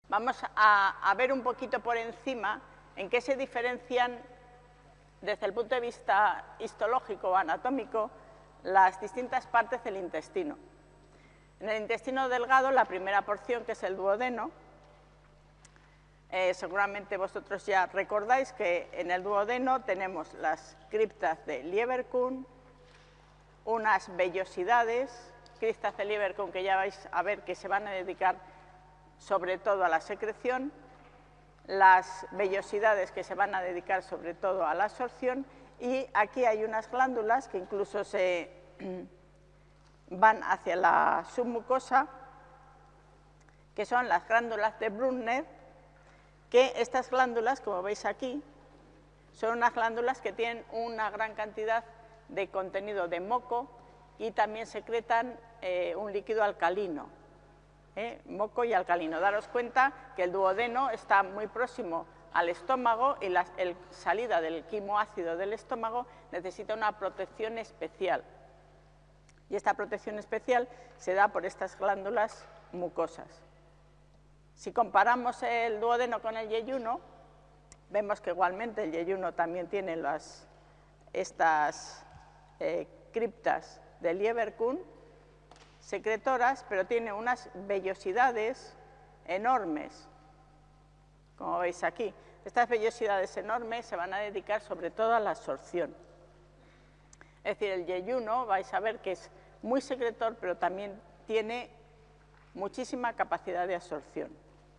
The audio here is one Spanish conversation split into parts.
vamos a ver un poquito por encima en qué se diferencian desde el punto de vista histológico o anatómico las distintas partes del intestino. En el intestino delgado, la primera porción, que es el duodeno, seguramente vosotros ya recordáis que en el duodeno tenemos las criptas de Lieberkühn, unas vellosidades, criptas de Lieberkühn que ya vais a ver que se van a dedicar sobre todo a la secreción, las vellosidades que se van a dedicar sobre todo a la absorción, y aquí hay unas glándulas que incluso se van hacia la submucosa, que son las glándulas de Brunner, que estas glándulas, como veis aquí, son unas glándulas que tienen una gran cantidad de contenido de moco y también secretan un líquido alcalino, moco y alcalino. Daros cuenta que el duodeno está muy próximo al estómago y la salida del quimoácido del estómago necesita una protección especial. Y esta protección especial se da por estas glándulas mucosas. Si comparamos el duodeno con el yeyuno, vemos que igualmente el yeyuno también tiene estas criptas de Lieberkühn secretoras, pero tiene unas vellosidades enormes, como veis aquí. Estas vellosidades enormes se van a dedicar sobre todo a la absorción. Es decir, el yeyuno vais a ver que es muy secretor, pero también tiene muchísima capacidad de absorción.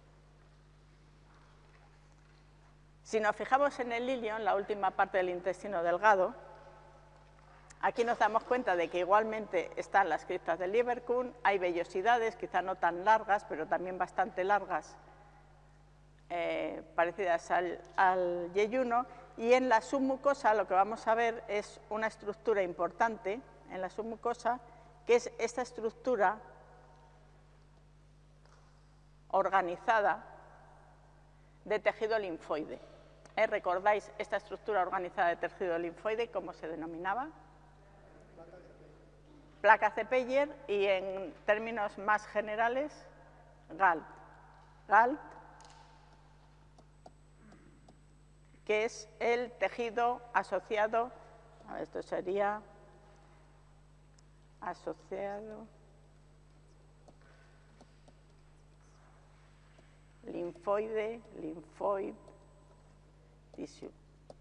Si nos fijamos en el ilion, la última parte del intestino delgado, aquí nos damos cuenta de que igualmente están las criptas de Lieberkühn, hay vellosidades, quizá no tan largas, pero también bastante largas, parecidas al yeyuno, y en la submucosa lo que vamos a ver es una estructura importante en la submucosa, que es esta estructura organizada de tejido linfoide. ¿Recordáis esta estructura organizada de tejido linfoide, cómo se denominaba? Placa Zepeyer, y en términos más generales, GALT. GALT, que es el tejido asociado, esto sería asociado linfoide, linfoid tissue.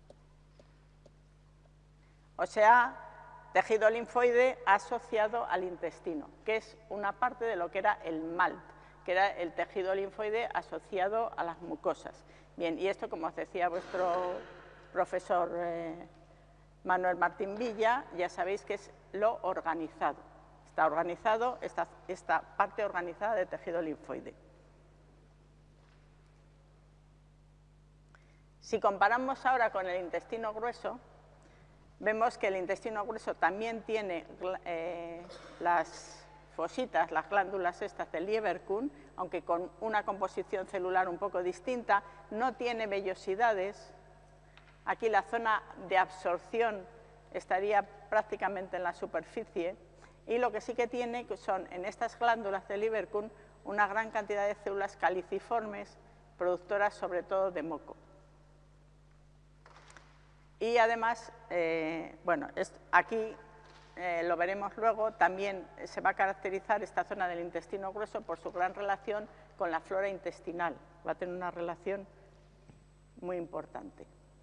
O sea, tejido linfoide asociado al intestino, que es una parte de lo que era el MALT, que era el tejido linfoide asociado a las mucosas. Bien, y esto, como os decía vuestro profesor Manuel Martín Villa, ya sabéis que es lo organizado. Está organizado, esta parte organizada de tejido linfoide. Si comparamos ahora con el intestino grueso, vemos que el intestino grueso también tiene las fositas, las glándulas estas de Lieberkühn, aunque con una composición celular un poco distinta, no tiene vellosidades. Aquí la zona de absorción estaría prácticamente en la superficie, y lo que sí que tiene son en estas glándulas de Lieberkühn una gran cantidad de células caliciformes, productoras sobre todo de moco. Y además, bueno, aquí lo veremos luego, también se va a caracterizar esta zona del intestino grueso por su gran relación con la flora intestinal. Va a tener una relación muy importante.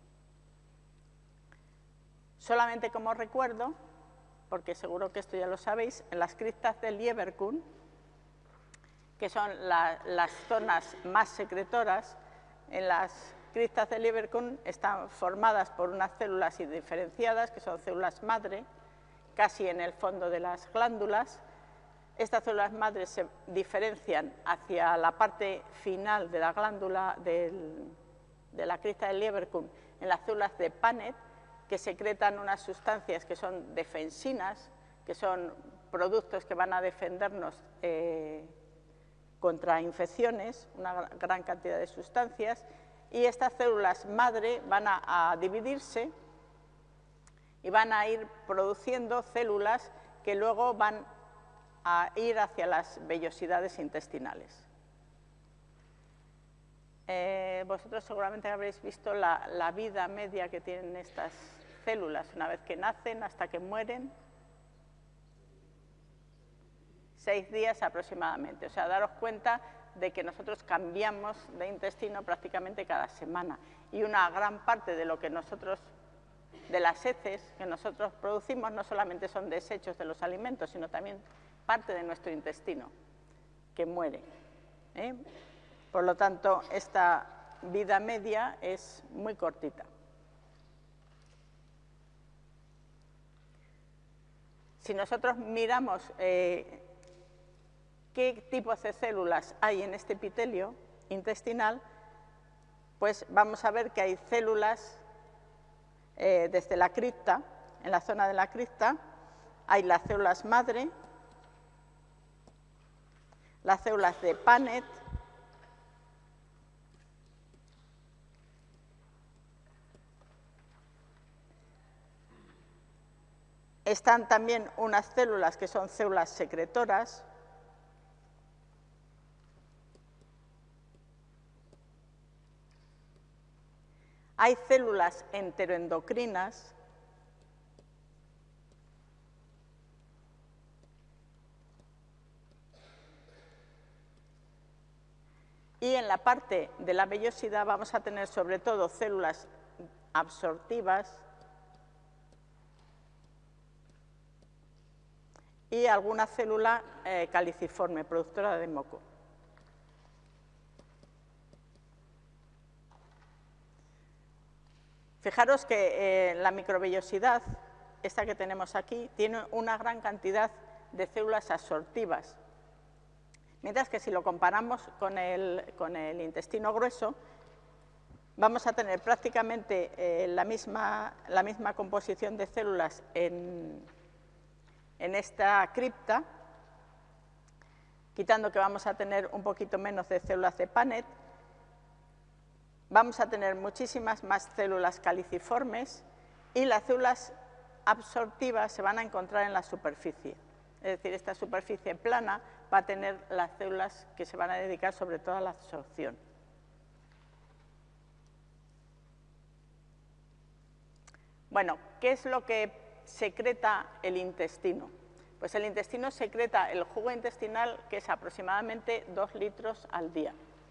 Solamente como recuerdo, porque seguro que esto ya lo sabéis, en las criptas de Lieberkühn, que son las zonas más secretoras, en las criptas de Lieberkühn están formadas por unas células indiferenciadas, que son células madre, casi en el fondo de las glándulas. Estas células madre se diferencian hacia la parte final de la glándula de la cripta de Lieberkühn en las células de Paneth, que secretan unas sustancias que son defensinas, que son productos que van a defendernos contra infecciones, una gran cantidad de sustancias, y estas células madre van a dividirse y van a ir produciendo células que luego van a ir hacia las vellosidades intestinales. Vosotros seguramente habréis visto la vida media que tienen estas células una vez que nacen hasta que mueren. 6 días aproximadamente. O sea, daros cuenta de que nosotros cambiamos de intestino prácticamente cada semana. Y una gran parte de lo que nosotros, de las heces que nosotros producimos, no solamente son desechos de los alimentos, sino también parte de nuestro intestino, que muere. Por lo tanto, esta vida media es muy cortita. Si nosotros miramos qué tipos de células hay en este epitelio intestinal, pues vamos a ver que hay células desde la cripta, en la zona de la cripta, hay las células madre, las células de Paneth, están también unas células que son células secretoras, hay células enteroendocrinas, y en la parte de la vellosidad vamos a tener sobre todo células absortivas y alguna célula caliciforme, productora de moco. Fijaros que la microvellosidad, esta que tenemos aquí, tiene una gran cantidad de células absortivas, mientras que si lo comparamos con el intestino grueso, vamos a tener prácticamente la misma composición de células en esta cripta, quitando que vamos a tener un poquito menos de células de Paneth. Vamos a tener muchísimas más células caliciformes y las células absortivas se van a encontrar en la superficie. Es decir, esta superficie plana va a tener las células que se van a dedicar sobre todo a la absorción. Bueno, ¿qué es lo que secreta el intestino? Pues el intestino secreta el jugo intestinal, que es aproximadamente 2 litros al día.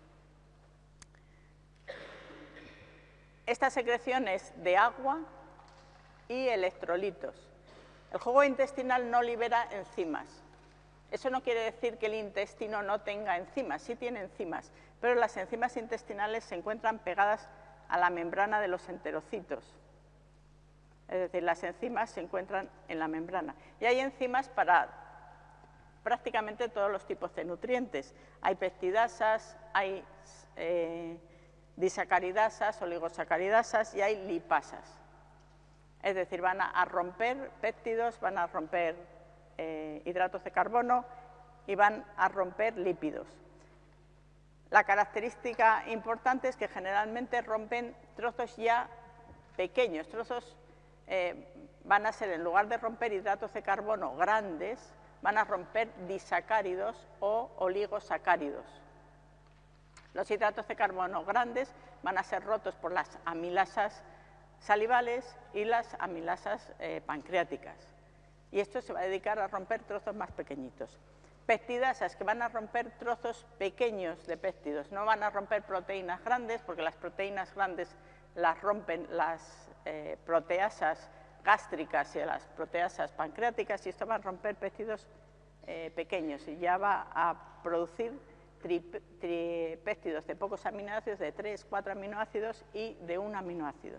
Esta secreción es de agua y electrolitos. El jugo intestinal no libera enzimas. Eso no quiere decir que el intestino no tenga enzimas, sí tiene enzimas, pero las enzimas intestinales se encuentran pegadas a la membrana de los enterocitos. Es decir, las enzimas se encuentran en la membrana. Y hay enzimas para prácticamente todos los tipos de nutrientes. Hay peptidasas, hay disacaridasas, oligosacaridasas y hay lipasas. Es decir, van a romper péptidos, van a romper hidratos de carbono y van a romper lípidos. La característica importante es que generalmente rompen trozos ya pequeños, trozos van a ser, en lugar de romper hidratos de carbono grandes, van a romper disacáridos o oligosacáridos. Los hidratos de carbono grandes van a ser rotos por las amilasas salivales y las amilasas pancreáticas. Y esto se va a dedicar a romper trozos más pequeñitos. Peptidasas, que van a romper trozos pequeños de péptidos, no van a romper proteínas grandes, porque las proteínas grandes las rompen las proteasas gástricas y las proteasas pancreáticas, y esto va a romper péptidos pequeños y ya va a producir tripéptidos de pocos aminoácidos, de 3, 4 aminoácidos y de un aminoácido.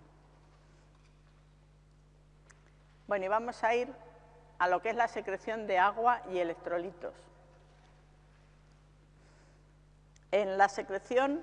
Bueno, y vamos a ir a lo que es la secreción de agua y electrolitos. En la secreción,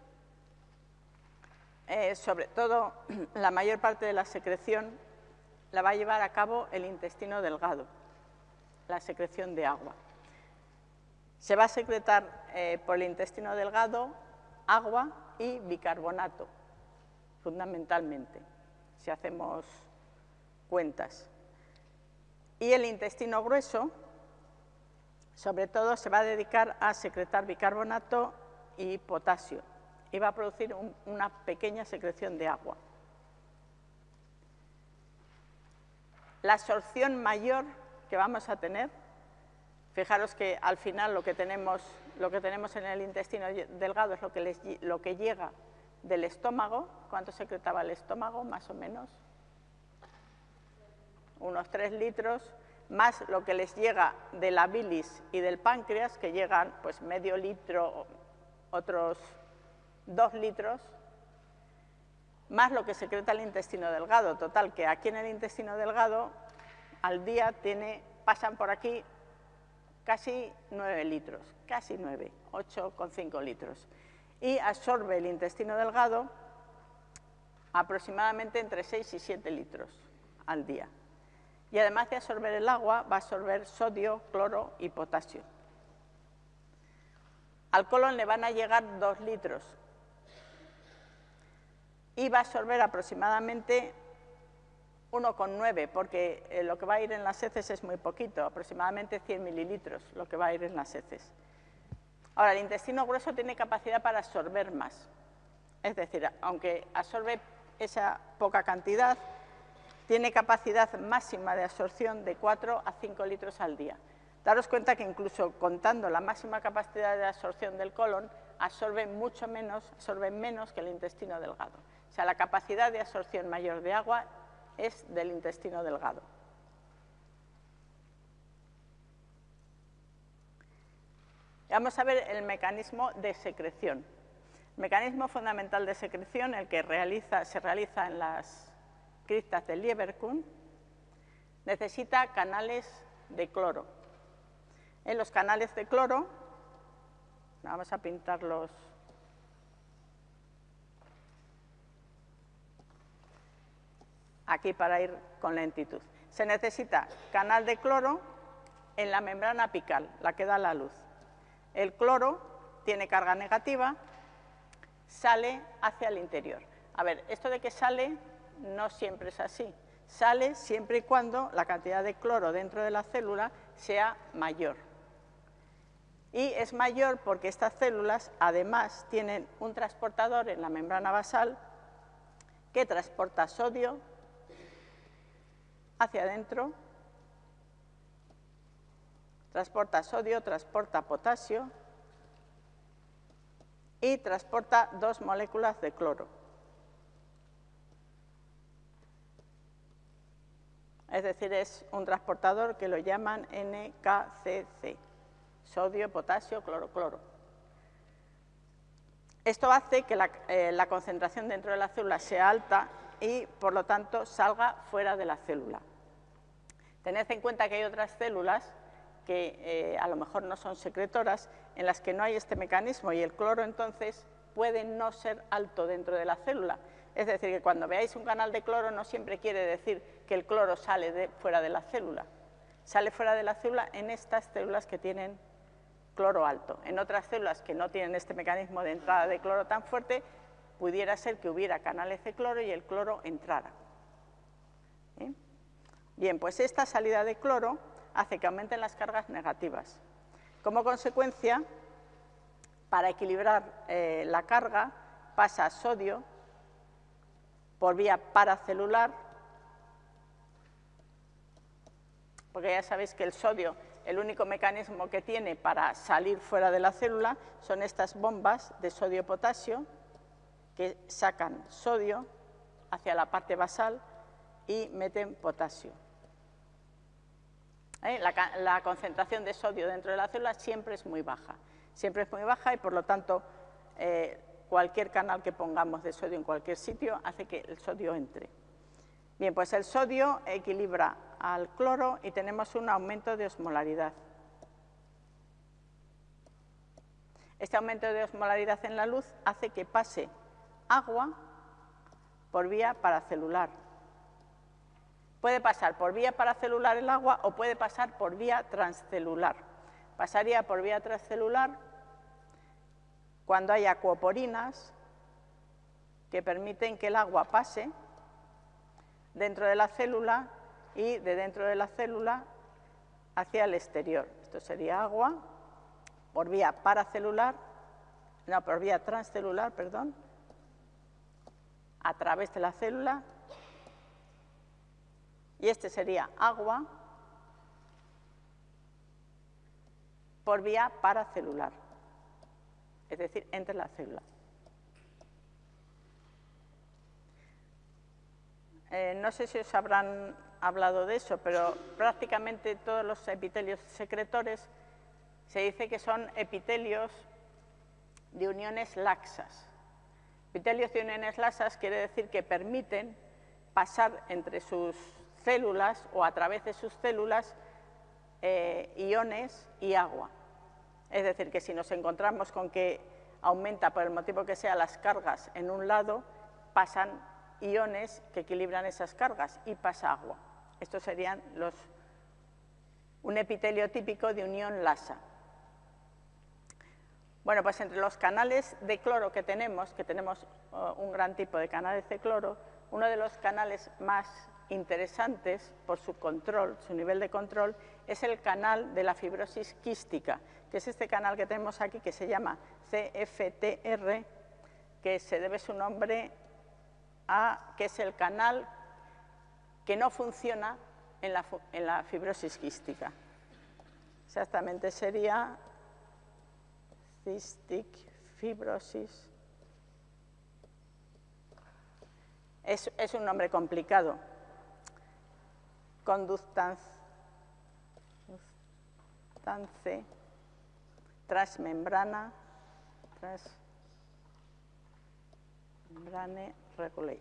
sobre todo, la mayor parte de la secreción la va a llevar a cabo el intestino delgado, la secreción de agua. Se va a secretar por el intestino delgado agua y bicarbonato, fundamentalmente, si hacemos cuentas. Y el intestino grueso, sobre todo, se va a dedicar a secretar bicarbonato y potasio. y va a producir una pequeña secreción de agua. La absorción mayor que vamos a tener, fijaros que al final lo que tenemos en el intestino delgado es lo que llega del estómago. ¿Cuánto secretaba el estómago, más o menos? Unos 3 litros, más lo que les llega de la bilis y del páncreas, que llegan pues medio litro, otros 2 litros, más lo que secreta el intestino delgado. Total, que aquí en el intestino delgado al día pasan por aquí casi 9 litros, casi 9, 8,5 litros. Y absorbe el intestino delgado aproximadamente entre 6 y 7 litros al día. Y además de absorber el agua, va a absorber sodio, cloro y potasio. Al colon le van a llegar 2 litros y va a absorber aproximadamente 1,9, porque lo que va a ir en las heces es muy poquito, aproximadamente 100 mililitros lo que va a ir en las heces. Ahora, el intestino grueso tiene capacidad para absorber más, es decir, aunque absorbe esa poca cantidad, tiene capacidad máxima de absorción de 4 a 5 litros al día. Daros cuenta que incluso contando la máxima capacidad de absorción del colon, absorbe menos que el intestino delgado. O sea, la capacidad de absorción mayor de agua es del intestino delgado. Vamos a ver el mecanismo de secreción. El mecanismo fundamental de secreción, el que se realiza en las criptas del Lieberkühn, necesita canales de cloro. En los canales de cloro, vamos a pintarlos aquí para ir con lentitud. Se necesita canal de cloro en la membrana apical, la que da la luz. El cloro tiene carga negativa, sale hacia el interior. A ver, esto de que sale no siempre es así. Sale siempre y cuando la cantidad de cloro dentro de la célula sea mayor. Y es mayor porque estas células además tienen un transportador en la membrana basal que transporta sodio hacia adentro, transporta sodio, transporta potasio y transporta 2 moléculas de cloro. Es decir, es un transportador que lo llaman NKCC, sodio, potasio, cloro, cloro. Esto hace que la concentración dentro de la célula sea alta y, por lo tanto, salga fuera de la célula. Tened en cuenta que hay otras células que a lo mejor no son secretoras, en las que no hay este mecanismo y el cloro entonces puede no ser alto dentro de la célula. Es decir, que cuando veáis un canal de cloro no siempre quiere decir que el cloro sale fuera de la célula. Sale fuera de la célula en estas células que tienen cloro alto. En otras células que no tienen este mecanismo de entrada de cloro tan fuerte, pudiera ser que hubiera canales de cloro y el cloro entrara. Bien, pues esta salida de cloro hace que aumenten las cargas negativas. Como consecuencia, para equilibrar la carga, pasa sodio por vía paracelular, porque ya sabéis que el sodio, el único mecanismo que tiene para salir fuera de la célula son estas bombas de sodio-potasio que sacan sodio hacia la parte basal y meten potasio. La concentración de sodio dentro de la célula siempre es muy baja y por lo tanto cualquier canal que pongamos de sodio en cualquier sitio hace que el sodio entre. Bien, pues el sodio equilibra al cloro y tenemos un aumento de osmolaridad. Este aumento de osmolaridad en la luz hace que pase agua por vía paracelular. Puede pasar por vía paracelular el agua o puede pasar por vía transcelular. Pasaría por vía transcelular cuando hay acuoporinas que permiten que el agua pase dentro de la célula y de dentro de la célula hacia el exterior. Esto sería agua por vía paracelular no, por vía transcelular, perdón, a través de la célula, y este sería agua por vía paracelular, es decir, entre la célula. No sé si os habrán hablado de eso, pero prácticamente todos los epitelios secretores se dice que son epitelios de uniones laxas. Epitelios de uniones laxas quiere decir que permiten pasar entre sus células o a través de sus células iones y agua. Es decir, que si nos encontramos con que aumenta por el motivo que sea las cargas en un lado, pasan iones que equilibran esas cargas y pasa agua. Estos serían un epitelio típico de unión lasa. Bueno, pues entre los canales de cloro que tenemos un gran tipo de canales de cloro, uno de los canales más interesantes por su control, su nivel de control, es el canal de la fibrosis quística, que es este canal que tenemos aquí que se llama CFTR, que se debe su nombre a que es el canal que no funciona en la fibrosis quística. Exactamente sería cystic fibrosis. Es un nombre complicado. Conductance transmembrana regulate.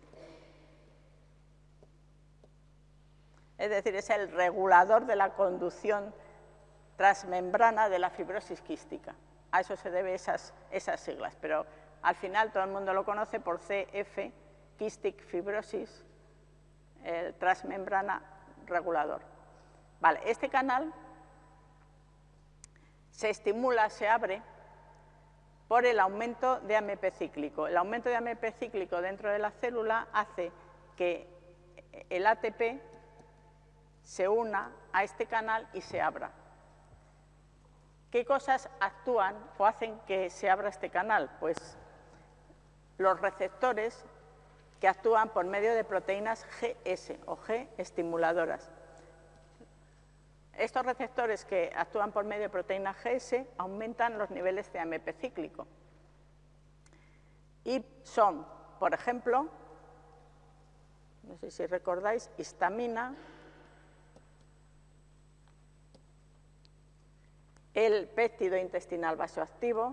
Es decir, es el regulador de la conducción transmembrana de la fibrosis quística. A eso se debe esas siglas, pero al final todo el mundo lo conoce por CF, Cystic Fibrosis, el transmembrana regulador. Vale, este canal se estimula, se abre por el aumento de AMP cíclico. El aumento de AMP cíclico dentro de la célula hace que el ATP se una a este canal y se abra. ¿Qué cosas actúan o hacen que se abra este canal? Pues los receptores que actúan por medio de proteínas GS o G estimuladoras. Estos receptores que actúan por medio de proteínas GS aumentan los niveles de AMP cíclico. Y son, por ejemplo, no sé si recordáis, histamina, el péptido intestinal vasoactivo,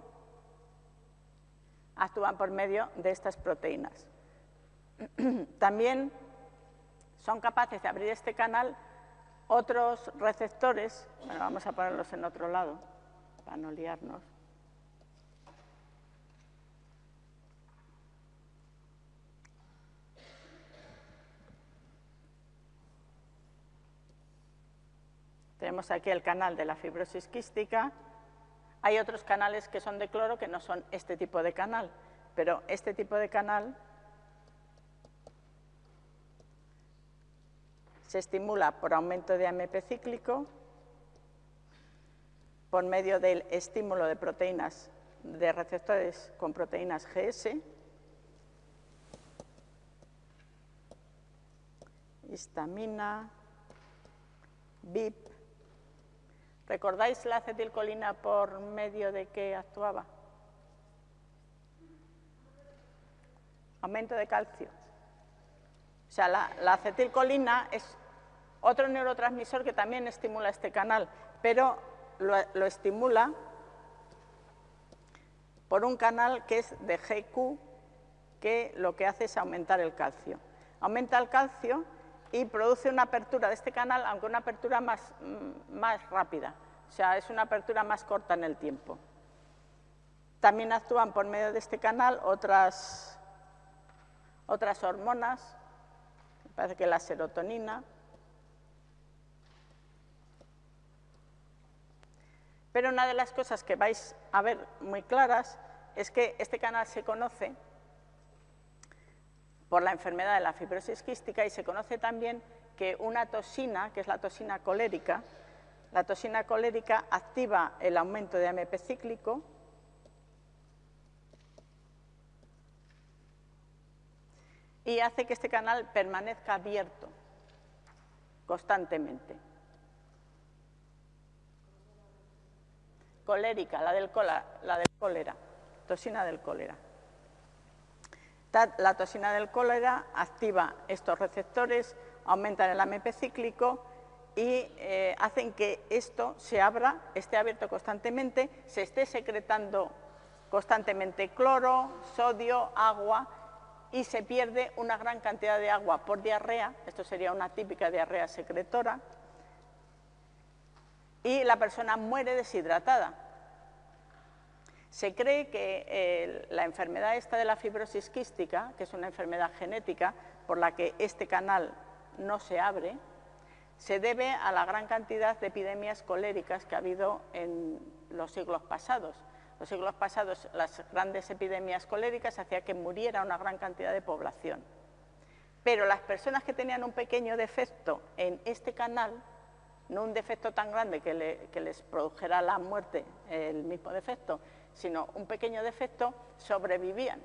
actúan por medio de estas proteínas. También son capaces de abrir este canal otros receptores, bueno, vamos a ponerlos en otro lado para no liarnos. Tenemos aquí el canal de la fibrosis quística. Hay otros canales que son de cloro que no son este tipo de canal, pero este tipo de canal se estimula por aumento de AMP cíclico, por medio del estímulo de proteínas, de receptores con proteínas GS, histamina, BIP. ¿Recordáis la acetilcolina por medio de qué actuaba? Aumento de calcio. O sea, la acetilcolina es otro neurotransmisor que también estimula este canal, pero lo estimula por un canal que es de GQ, que lo que hace es aumentar el calcio. Aumenta el calcio y produce una apertura de este canal, aunque una apertura más rápida. O sea, es una apertura más corta en el tiempo. También actúan por medio de este canal otras hormonas, me parece que la serotonina. Pero una de las cosas que vais a ver muy claras es que este canal se conoce por la enfermedad de la fibrosis quística y se conoce también que una toxina, que es la toxina colérica activa el aumento de AMP cíclico y hace que este canal permanezca abierto constantemente. Colérica, la del cólera, toxina del cólera. La toxina del cólera activa estos receptores, aumentan el AMP cíclico y hacen que esto se abra, esté abierto constantemente, se esté secretando constantemente cloro, sodio, agua y se pierde una gran cantidad de agua por diarrea, esto sería una típica diarrea secretora, y la persona muere deshidratada. Se cree que la enfermedad esta de la fibrosis quística, que es una enfermedad genética por la que este canal no se abre, se debe a la gran cantidad de epidemias coléricas que ha habido en los siglos pasados. Los siglos pasados, las grandes epidemias coléricas hacían que muriera una gran cantidad de población. Pero las personas que tenían un pequeño defecto en este canal, no un defecto tan grande que les produjera la muerte el mismo defecto, sino un pequeño defecto, sobrevivían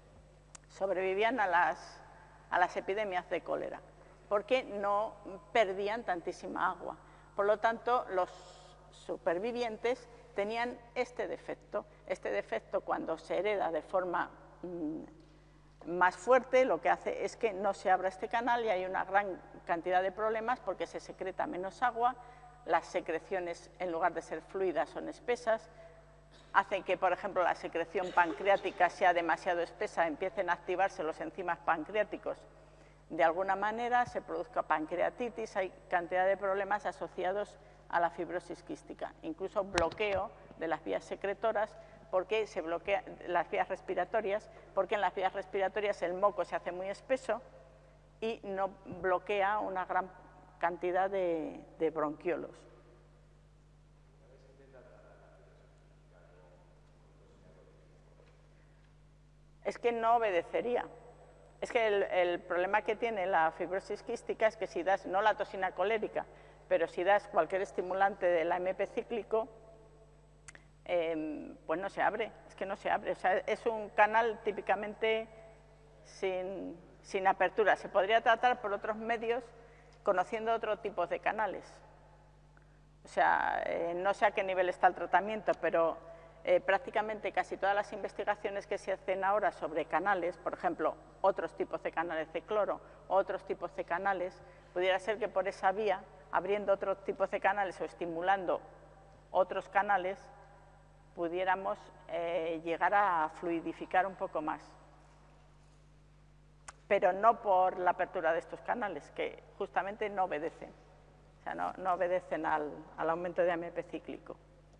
a las epidemias de cólera, porque no perdían tantísima agua. Por lo tanto, los supervivientes tenían este defecto. Este defecto, cuando se hereda de forma más fuerte, lo que hace es que no se abra este canal y hay una gran cantidad de problemas porque se secreta menos agua, las secreciones, en lugar de ser fluidas, son espesas, hacen que, por ejemplo, la secreción pancreática sea demasiado espesa, empiecen a activarse los enzimas pancreáticos. De alguna manera se produzca pancreatitis, hay cantidad de problemas asociados a la fibrosis quística, incluso bloqueo de las vías secretoras, porque se bloquea las vías respiratorias, porque en las vías respiratorias el moco se hace muy espeso y no bloquea una gran cantidad de bronquiolos. Es que no obedecería. Es que el problema que tiene la fibrosis quística es que si das, no la toxina colérica, pero si das cualquier estimulante del AMP cíclico, pues no se abre, es que no se abre. O sea, es un canal típicamente sin apertura. Se podría tratar por otros medios conociendo otro tipo de canales. O sea, no sé a qué nivel está el tratamiento, pero prácticamente casi todas las investigaciones que se hacen ahora sobre canales, por ejemplo, otros tipos de canales de cloro, otros tipos de canales, pudiera ser que por esa vía, abriendo otros tipos de canales o estimulando otros canales, pudiéramos llegar a fluidificar un poco más. Pero no por la apertura de estos canales, que justamente no obedecen. O sea, no obedecen al aumento de AMP cíclico.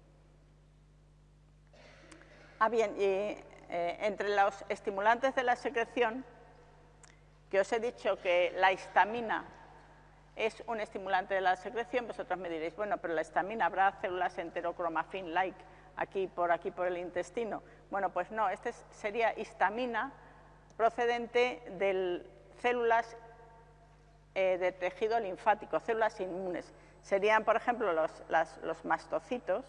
Bien, entre los estimulantes de la secreción, que os he dicho que la histamina es un estimulante de la secreción, vosotros me diréis, bueno, pero la histamina, ¿habrá células enterocromafin-like aquí por el intestino? Bueno, pues no, este sería histamina procedente de células de tejido linfático, células inmunes. Serían, por ejemplo, los mastocitos,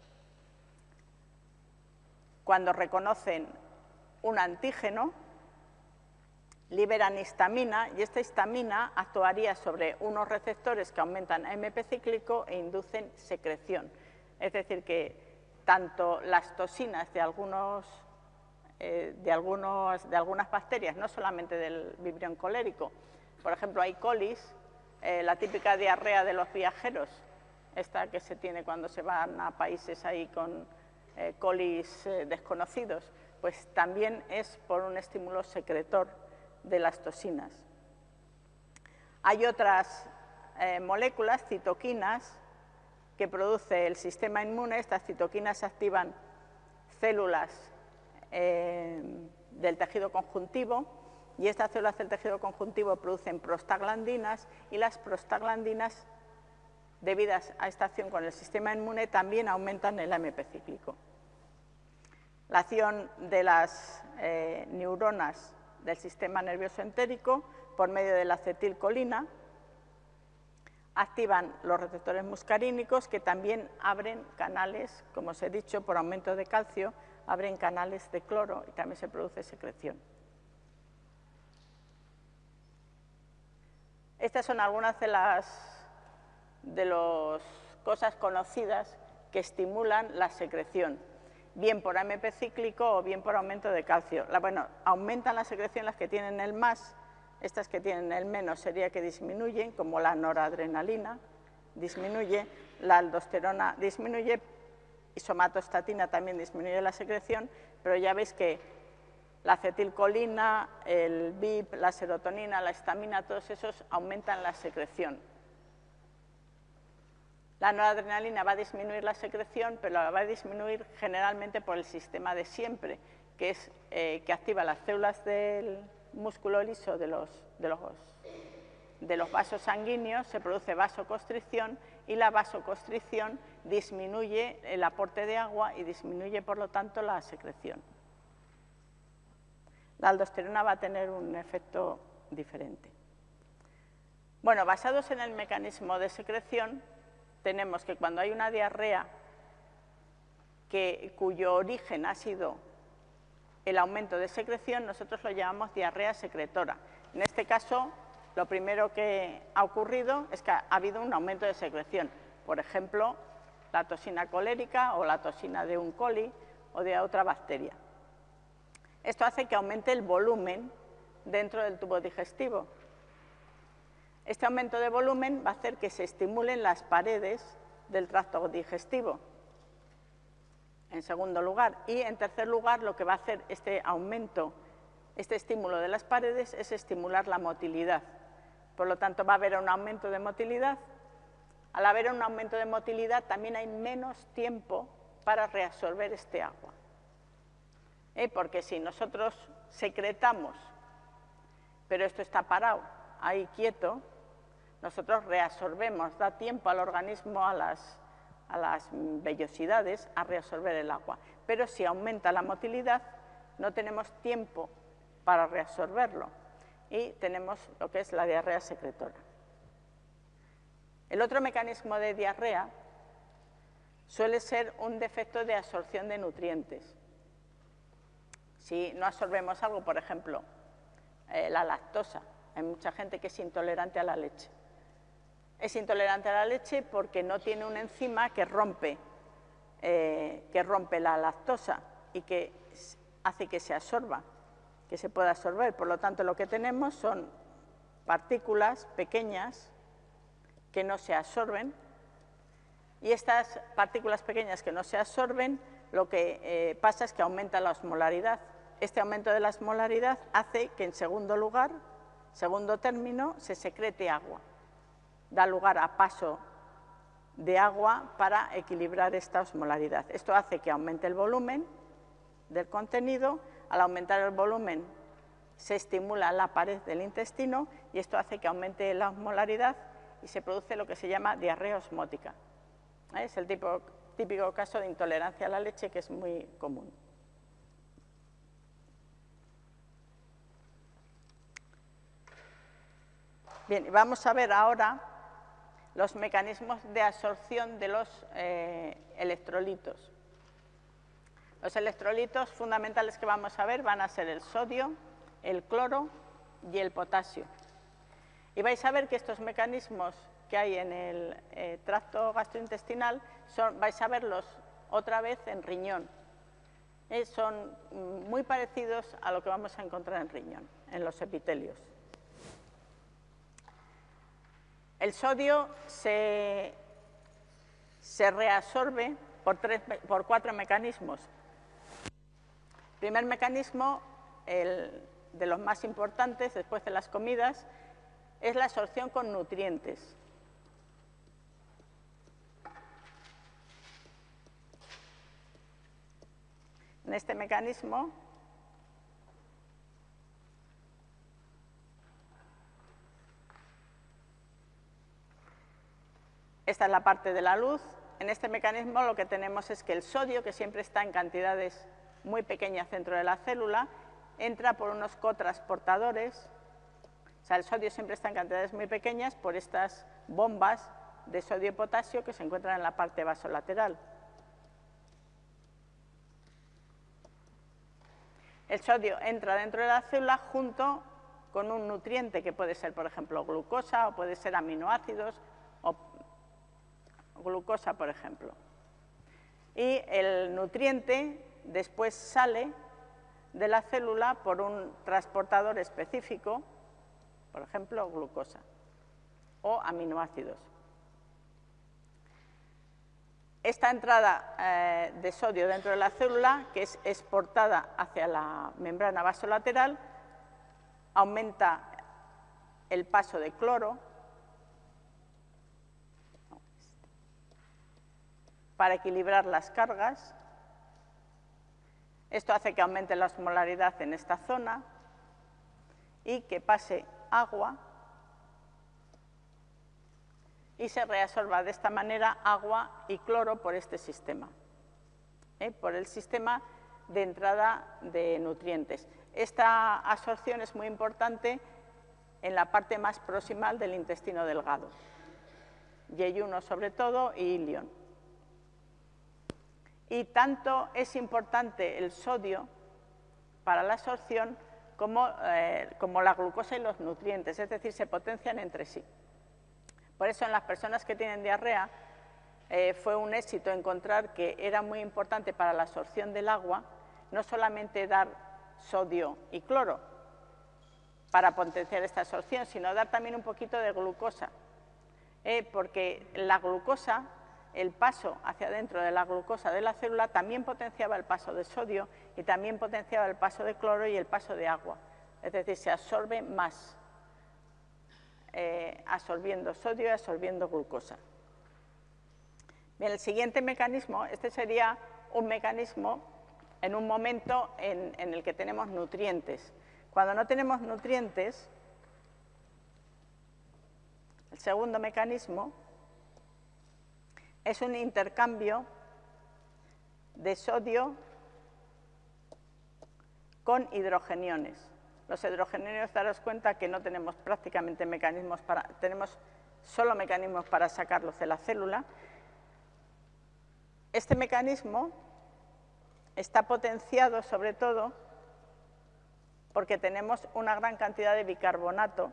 cuando reconocen un antígeno, liberan histamina y esta histamina actuaría sobre unos receptores que aumentan AMP cíclico e inducen secreción. Es decir, que tanto las toxinas de algunas bacterias, no solamente del Vibrio colérico, por ejemplo, hay colis, la típica diarrea de los viajeros, esta que se tiene cuando se van a países ahí con colis desconocidos, pues también es por un estímulo secretor de las toxinas. Hay otras moléculas, citoquinas, que produce el sistema inmune. Estas citoquinas activan células del tejido conjuntivo y estas células del tejido conjuntivo producen prostaglandinas y las prostaglandinas, debidas a esta acción con el sistema inmune, también aumentan el AMP cíclico. La acción de las neuronas del sistema nervioso entérico por medio de la acetilcolina activan los receptores muscarínicos, que también abren canales, como os he dicho, por aumento de calcio, abren canales de cloro y también se produce secreción. Estas son algunas de las cosas conocidas que estimulan la secreción, bien por AMP cíclico o bien por aumento de calcio. Bueno, aumentan la secreción las que tienen el más, estas que tienen el menos sería que disminuyen, como la noradrenalina disminuye, la aldosterona disminuye, y somatostatina también disminuye la secreción, pero ya veis que la acetilcolina, el BIP, la serotonina, la histamina, todos esos aumentan la secreción. La noradrenalina va a disminuir la secreción, pero la va a disminuir generalmente por el sistema de siempre, que es que activa las células del músculo liso de los vasos sanguíneos, se produce vasoconstricción y la vasoconstricción disminuye el aporte de agua y disminuye, por lo tanto, la secreción. La aldosterona va a tener un efecto diferente. Bueno, basados en el mecanismo de secreción, tenemos que cuando hay una diarrea cuyo origen ha sido el aumento de secreción, nosotros lo llamamos diarrea secretora. En este caso, lo primero que ha ocurrido es que ha habido un aumento de secreción. Por ejemplo, la toxina colérica o la toxina de un coli o de otra bacteria. Esto hace que aumente el volumen dentro del tubo digestivo. Este aumento de volumen va a hacer que se estimulen las paredes del tracto digestivo, en segundo lugar. Y en tercer lugar, lo que va a hacer este aumento, este estímulo de las paredes, es estimular la motilidad. Por lo tanto, va a haber un aumento de motilidad. Al haber un aumento de motilidad, también hay menos tiempo para reabsorber este agua. Porque si nosotros secretamos, pero esto está parado, ahí quieto, nosotros reabsorbemos, da tiempo al organismo, a las vellosidades, a reabsorber el agua. Pero si aumenta la motilidad, no tenemos tiempo para reabsorberlo y tenemos lo que es la diarrea secretora. El otro mecanismo de diarrea suele ser un defecto de absorción de nutrientes. Si no absorbemos algo, por ejemplo, la lactosa, hay mucha gente que es intolerante a la leche. Es intolerante a la leche porque no tiene una enzima que rompe la lactosa y que hace que se absorba, que se pueda absorber. Por lo tanto, lo que tenemos son partículas pequeñas que no se absorben, y estas partículas pequeñas que no se absorben, lo que pasa es que aumenta la osmolaridad. Este aumento de la osmolaridad hace que, en segundo lugar, segundo término, se secrete agua. Da lugar a paso de agua para equilibrar esta osmolaridad. Esto hace que aumente el volumen del contenido. Al aumentar el volumen se estimula la pared del intestino y esto hace que aumente la osmolaridad y se produce lo que se llama diarrea osmótica. Es el típico caso de intolerancia a la leche, que es muy común. Bien, vamos a ver ahora los mecanismos de absorción de los electrolitos. Los electrolitos fundamentales que vamos a ver van a ser el sodio, el cloro y el potasio. Y vais a ver que estos mecanismos que hay en el tracto gastrointestinal vais a verlos otra vez en riñón. Son muy parecidos a lo que vamos a encontrar en riñón, en los epitelios. El sodio se reabsorbe por 4 mecanismos. El primer mecanismo, de los más importantes después de las comidas, es la absorción con nutrientes. En este mecanismo esta es la parte de la luz. En este mecanismo lo que tenemos es que el sodio, que siempre está en cantidades muy pequeñas dentro de la célula, entra por unos cotransportadores. O sea, el sodio siempre está en cantidades muy pequeñas por estas bombas de sodio y potasio que se encuentran en la parte vasolateral. El sodio entra dentro de la célula junto con un nutriente que puede ser, por ejemplo, glucosa o puede ser aminoácidos o glucosa, por ejemplo. Y el nutriente después sale de la célula por un transportador específico, por ejemplo, glucosa o aminoácidos. Esta entrada de sodio dentro de la célula, que es exportada hacia la membrana vasolateral, aumenta el paso de cloro para equilibrar las cargas. Esto hace que aumente la osmolaridad en esta zona y que pase agua y se reabsorba de esta manera agua y cloro por este sistema, por el sistema de entrada de nutrientes. Esta absorción es muy importante en la parte más proximal del intestino delgado, yeyuno sobre todo y ilion. Y tanto es importante el sodio para la absorción como la glucosa y los nutrientes, es decir, se potencian entre sí. Por eso en las personas que tienen diarrea fue un éxito encontrar que era muy importante para la absorción del agua no solamente dar sodio y cloro para potenciar esta absorción, sino dar también un poquito de glucosa, porque la glucosa, el paso hacia adentro de la glucosa de la célula también potenciaba el paso de sodio y también potenciaba el paso de cloro y el paso de agua, es decir, se absorbe más. Absorbiendo sodio y absorbiendo glucosa. Bien, el siguiente mecanismo, este sería un mecanismo en un momento en el que tenemos nutrientes. Cuando no tenemos nutrientes, el segundo mecanismo es un intercambio de sodio con hidrogeniones. Los hidrogeniones, daros cuenta que no tenemos prácticamente mecanismos tenemos solo mecanismos para sacarlos de la célula. Este mecanismo está potenciado sobre todo porque tenemos una gran cantidad de bicarbonato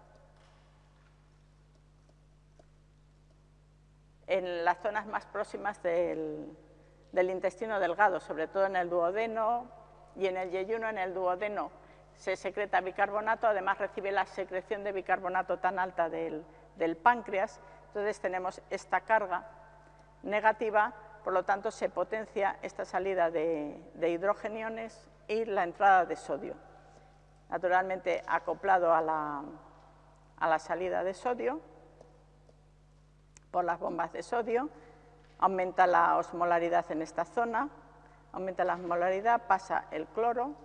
en las zonas más próximas del intestino delgado, sobre todo en el duodeno y en el yeyuno. En el duodeno se secreta bicarbonato, además recibe la secreción de bicarbonato tan alta del páncreas, entonces tenemos esta carga negativa, por lo tanto se potencia esta salida de hidrogeniones y la entrada de sodio. Naturalmente acoplado a la salida de sodio por las bombas de sodio, aumenta la osmolaridad en esta zona, aumenta la osmolaridad, pasa el cloro.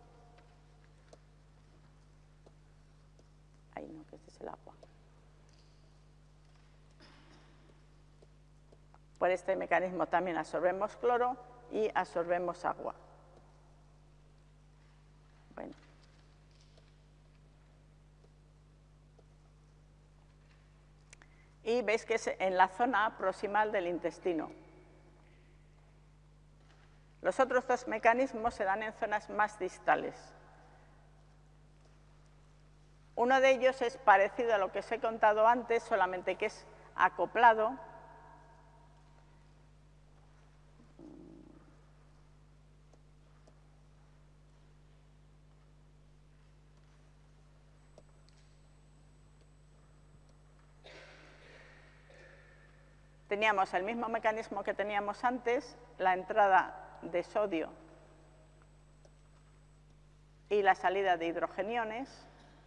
Ahí no, que este es el agua. Por este mecanismo también absorbemos cloro y absorbemos agua. Bueno. Y veis que es en la zona proximal del intestino. Los otros dos mecanismos se dan en zonas más distales. Uno de ellos es parecido a lo que os he contado antes, solamente que es acoplado. Teníamos el mismo mecanismo que teníamos antes, la entrada de sodio y la salida de hidrogeniones,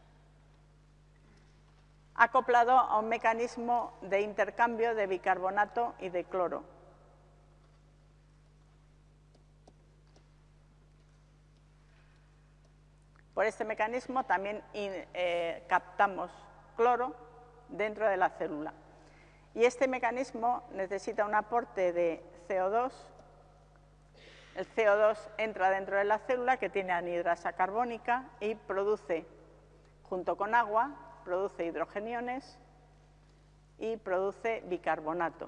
acoplado a un mecanismo de intercambio de bicarbonato y de cloro. Por este mecanismo también captamos cloro dentro de la célula. Y este mecanismo necesita un aporte de CO2. El CO2 entra dentro de la célula, que tiene anhidrasa carbónica, y produce, junto con agua, produce hidrogeniones y produce bicarbonato.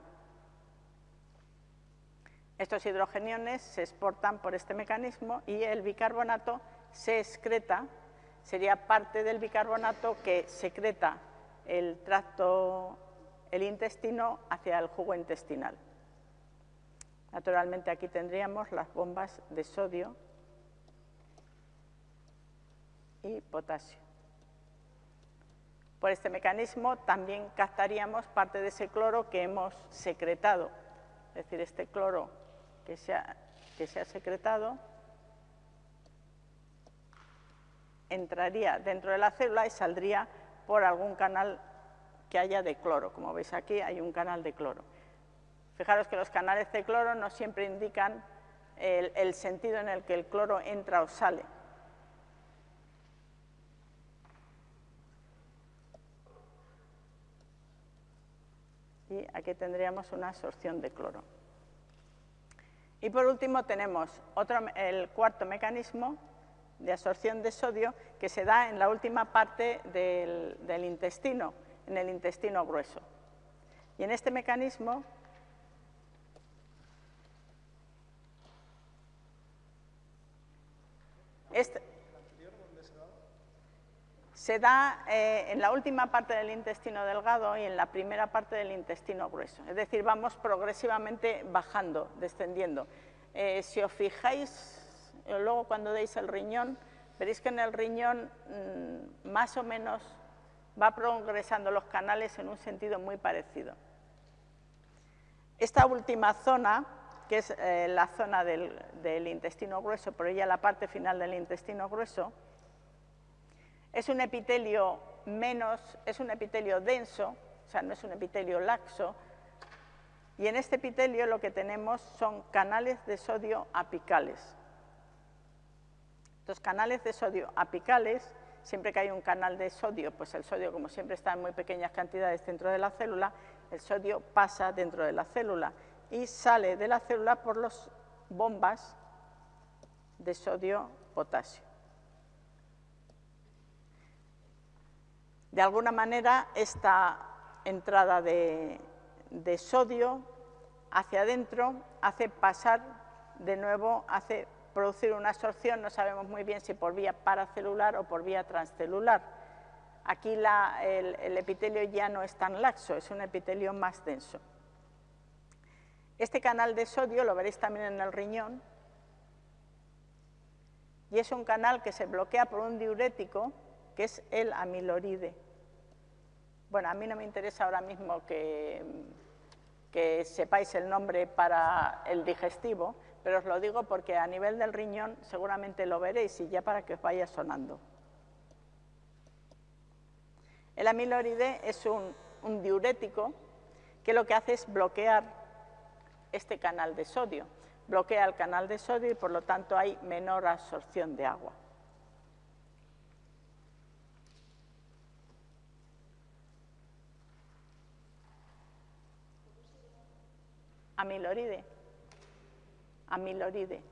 Estos hidrogeniones se exportan por este mecanismo y el bicarbonato se excreta sería parte del bicarbonato que secreta el intestino hacia el jugo intestinal. Naturalmente aquí tendríamos las bombas de sodio y potasio. Por este mecanismo también captaríamos parte de ese cloro que hemos secretado, es decir, este cloro que se ha secretado entraría dentro de la célula y saldría por algún canal que haya de cloro. Como veis aquí hay un canal de cloro. Fijaros que los canales de cloro no siempre indican el sentido en el que el cloro entra o sale. Y aquí tendríamos una absorción de cloro. Y por último tenemos el cuarto mecanismo de absorción de sodio que se da en la última parte del intestino, en el intestino grueso. Y en este mecanismo se da en la última parte del intestino delgado y en la primera parte del intestino grueso. Es decir, vamos progresivamente bajando, descendiendo. Si os fijáis, luego cuando deis el riñón, veréis que en el riñón más o menos va progresando los canales en un sentido muy parecido. Esta última zona, que es la zona del intestino grueso, por ella la parte final del intestino grueso, es un epitelio denso, o sea, no es un epitelio laxo, y en este epitelio lo que tenemos son canales de sodio apicales. Los canales de sodio apicales, siempre que hay un canal de sodio, pues el sodio, como siempre está en muy pequeñas cantidades dentro de la célula, el sodio pasa dentro de la célula y sale de la célula por las bombas de sodio-potasio. De alguna manera, esta entrada de sodio hacia adentro hace pasar de nuevo, hace producir una absorción, no sabemos muy bien si por vía paracelular o por vía transcelular. Aquí el epitelio ya no es tan laxo, es un epitelio más denso. Este canal de sodio lo veréis también en el riñón y es un canal que se bloquea por un diurético que es el amiloride. Bueno, a mí no me interesa ahora mismo que sepáis el nombre para el digestivo, pero os lo digo porque a nivel del riñón seguramente lo veréis y ya para que os vaya sonando. El amiloride es un diurético que lo que hace es bloquear este canal de sodio. Bloquea el canal de sodio y por lo tanto hay menor absorción de agua. Amiloride. Amiloride.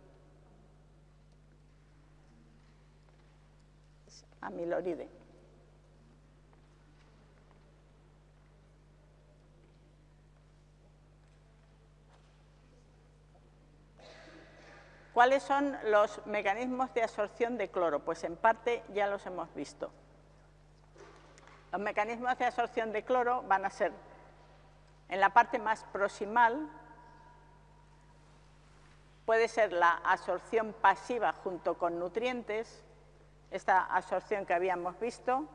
Amiloride. ¿Cuáles son los mecanismos de absorción de cloro? Pues en parte ya los hemos visto. Los mecanismos de absorción de cloro van a ser en la parte más proximal. Puede ser la absorción pasiva junto con nutrientes, esta absorción que habíamos visto,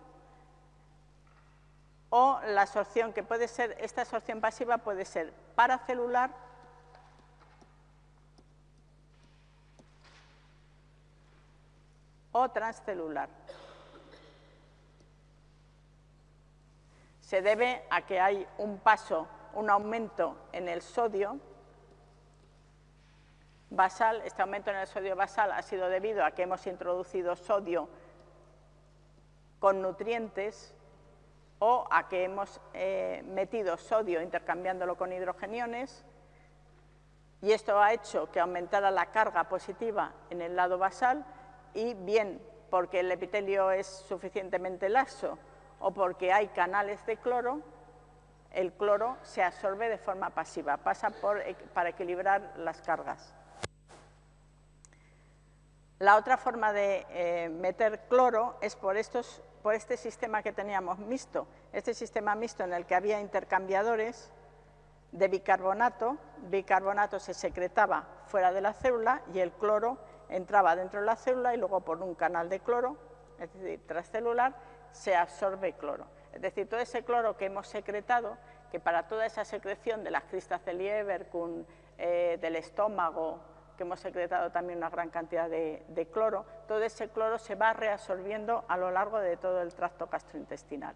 o la absorción que puede ser, esta absorción pasiva puede ser paracelular o transcelular. Se debe a que hay un aumento en el sodio basal. Este aumento en el sodio basal ha sido debido a que hemos introducido sodio con nutrientes o a que hemos metido sodio intercambiándolo con hidrogeniones, y esto ha hecho que aumentara la carga positiva en el lado basal, y bien porque el epitelio es suficientemente laxo o porque hay canales de cloro, el cloro se absorbe de forma pasiva, pasa para equilibrar las cargas. La otra forma de meter cloro es por este sistema que teníamos mixto, este sistema mixto en el que había intercambiadores de bicarbonato. Bicarbonato se secretaba fuera de la célula y el cloro entraba dentro de la célula y luego por un canal de cloro, es decir, transcelular, se absorbe cloro. Es decir, todo ese cloro que hemos secretado, que para toda esa secreción de las cristas de Lieberkühn, del estómago, que hemos secretado también una gran cantidad de cloro, todo ese cloro se va reabsorbiendo a lo largo de todo el tracto gastrointestinal.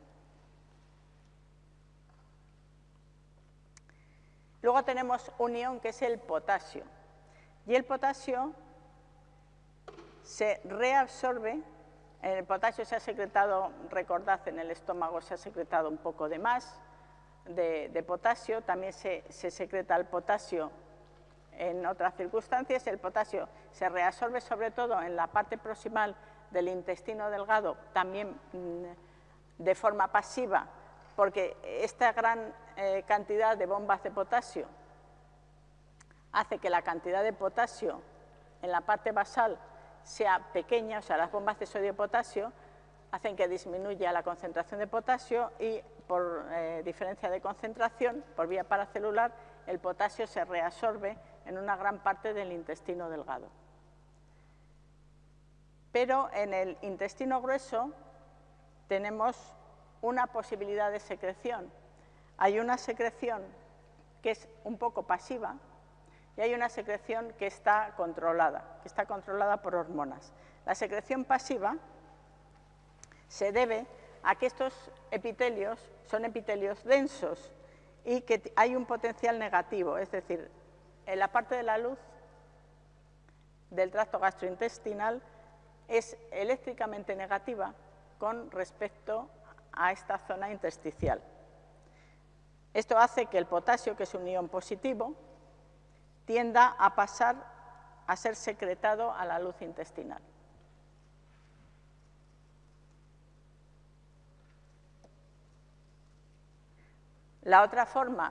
Luego tenemos un ion que es el potasio, y el potasio se reabsorbe. El potasio se ha secretado, recordad, en el estómago se ha secretado un poco de más de potasio, también se secreta el potasio en otras circunstancias. El potasio se reabsorbe sobre todo en la parte proximal del intestino delgado, también de forma pasiva, porque esta gran cantidad de bombas de potasio hace que la cantidad de potasio en la parte basal sea pequeña, o sea, las bombas de sodio-potasio hacen que disminuya la concentración de potasio y por diferencia de concentración, por vía paracelular, el potasio se reabsorbe en una gran parte del intestino delgado. Pero en el intestino grueso tenemos una posibilidad de secreción. Hay una secreción que es un poco pasiva y hay una secreción que está controlada por hormonas. La secreción pasiva se debe a que estos epitelios son epitelios densos y que hay un potencial negativo, es decir, en la parte de la luz del tracto gastrointestinal es eléctricamente negativa con respecto a esta zona intersticial. Esto hace que el potasio, que es un ion positivo, tienda a pasar a ser secretado a la luz intestinal. La otra forma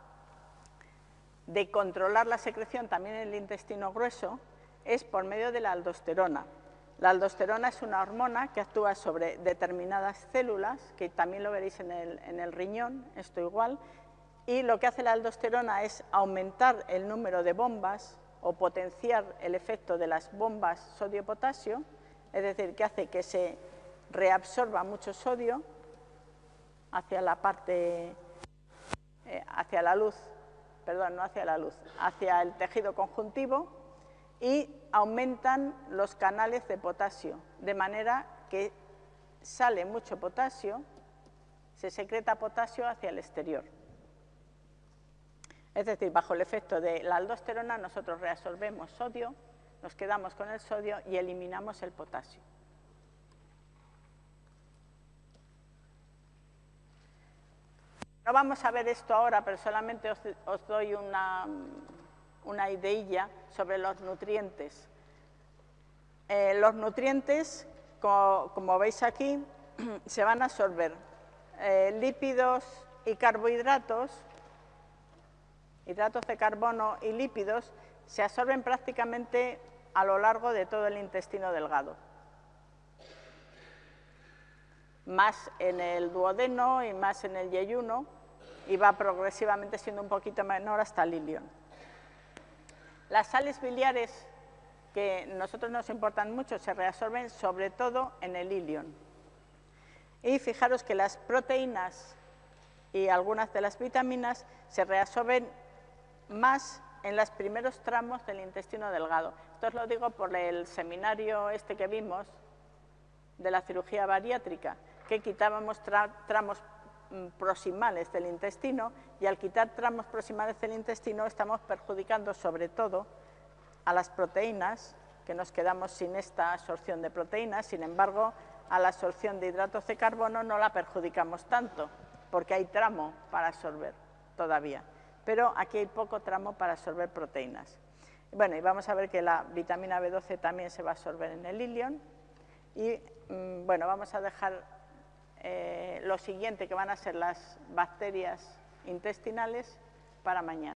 de controlar la secreción también en el intestino grueso es por medio de la aldosterona. La aldosterona es una hormona que actúa sobre determinadas células, que también lo veréis en el riñón, esto igual, y lo que hace la aldosterona es aumentar el número de bombas o potenciar el efecto de las bombas sodio-potasio, es decir, que hace que se reabsorba mucho sodio hacia la parte, hacia la luz, perdón, no hacia la luz, hacia el tejido conjuntivo, y aumentan los canales de potasio, de manera que sale mucho potasio, se secreta potasio hacia el exterior. Es decir, bajo el efecto de la aldosterona nosotros reabsorbemos sodio, nos quedamos con el sodio y eliminamos el potasio. No vamos a ver esto ahora, pero solamente os doy una ideilla sobre los nutrientes. Los nutrientes, como veis aquí, se van a absorber lípidos y carbohidratos, hidratos de carbono y lípidos, se absorben prácticamente a lo largo de todo el intestino delgado. Más en el duodeno y más en el yeyuno, y va progresivamente siendo un poquito menor hasta el ilion. Las sales biliares, que a nosotros nos importan mucho, se reabsorben sobre todo en el ilion. Y fijaros que las proteínas y algunas de las vitaminas se reabsorben más en los primeros tramos del intestino delgado. Esto os lo digo por el seminario este que vimos de la cirugía bariátrica, que quitábamos tramos proximales del intestino, y al quitar tramos proximales del intestino estamos perjudicando sobre todo a las proteínas, que nos quedamos sin esta absorción de proteínas. Sin embargo, a la absorción de hidratos de carbono no la perjudicamos tanto, porque hay tramo para absorber todavía, pero aquí hay poco tramo para absorber proteínas. Bueno, y vamos a ver que la vitamina B12 también se va a absorber en el ilion, y bueno, vamos a dejar lo siguiente, que van a ser las bacterias intestinales, para mañana.